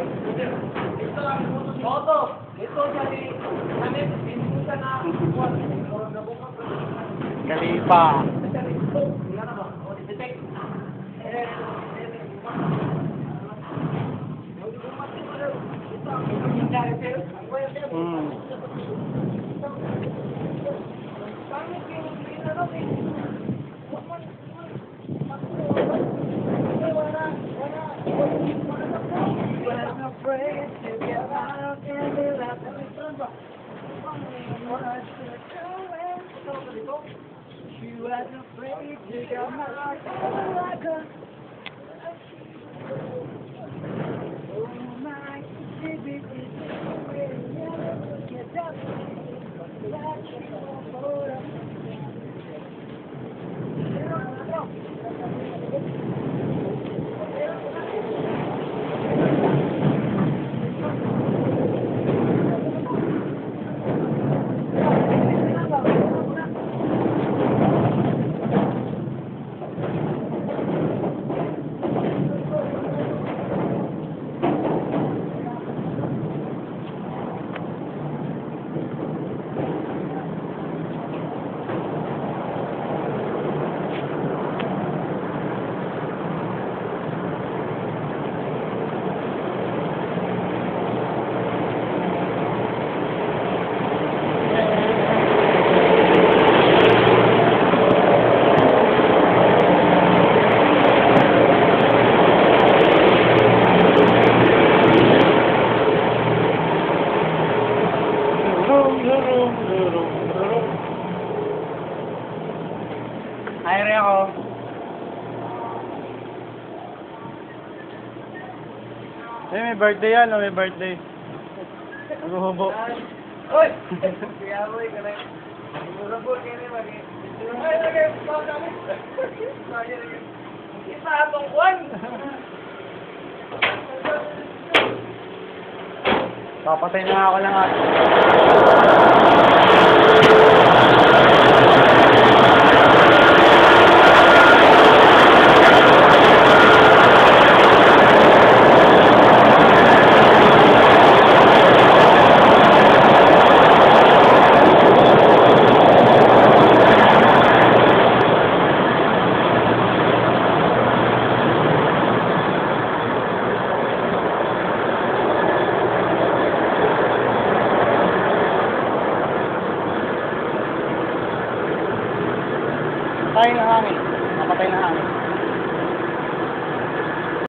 Ito ang moto. Ito jadi kami pinunta na kuwan. Kalipa. She was afraid to go like a oh my baby, get up, let you go. Ayre ako. May birthday yan, may birthday. Naghuhubo. Oy! Kaya mo ka na. Murabol kayo na magi. Ay, lagay pa kami. Isa atong kwan. Papatay na ako lang at. Patay na hangin. Napatay na hangin.